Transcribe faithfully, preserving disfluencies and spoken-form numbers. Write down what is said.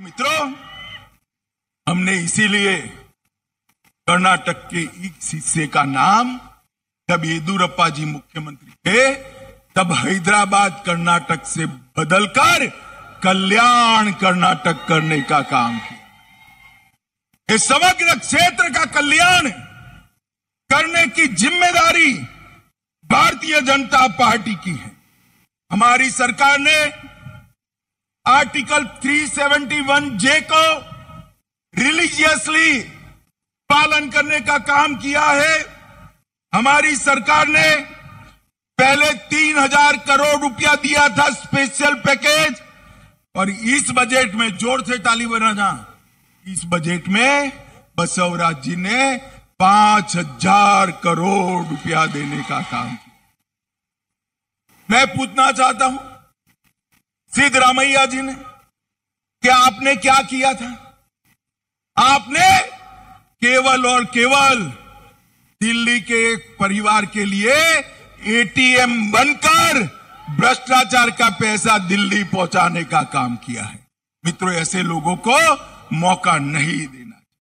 मित्रों, हमने इसीलिए कर्नाटक के इस हिस्से का नाम, जब येदियुरप्पा जी मुख्यमंत्री थे तब हैदराबाद कर्नाटक से बदलकर कल्याण कर्नाटक करने का काम किया। इस समग्र क्षेत्र का कल्याण करने की जिम्मेदारी भारतीय जनता पार्टी की है। हमारी सरकार ने आर्टिकल तीन सौ इकहत्तर जे को रिलीजियसली पालन करने का काम किया है। हमारी सरकार ने पहले तीन हजार करोड़ रुपया दिया था स्पेशल पैकेज, और इस बजट में, जोर से ताली बजाना, इस बजट में बसवराज जी ने पांच हजार करोड़ रुपया देने का काम किया। मैं पूछना चाहता हूं सिद्धरामैया जी ने, कि आपने क्या किया था? आपने केवल और केवल दिल्ली के एक परिवार के लिए एटीएम बनकर भ्रष्टाचार का पैसा दिल्ली पहुंचाने का काम किया है। मित्रों, ऐसे लोगों को मौका नहीं देना।